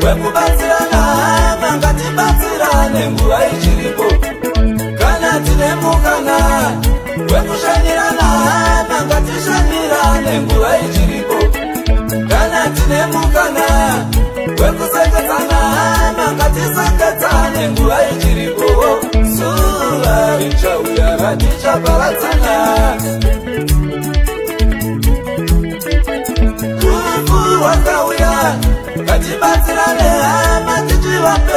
wekubatsirana hama ngatibatsirane nguva ichiripo. Kana tine mukana wekushandirana hama ngatishandirane nguva ichiripo. Kana tine mukana wekusengedzana hama ngatisengedzane nguva ichiripo. Zuva richauya ratichaparadzana, wakauya ngatibatsirane hama tichivape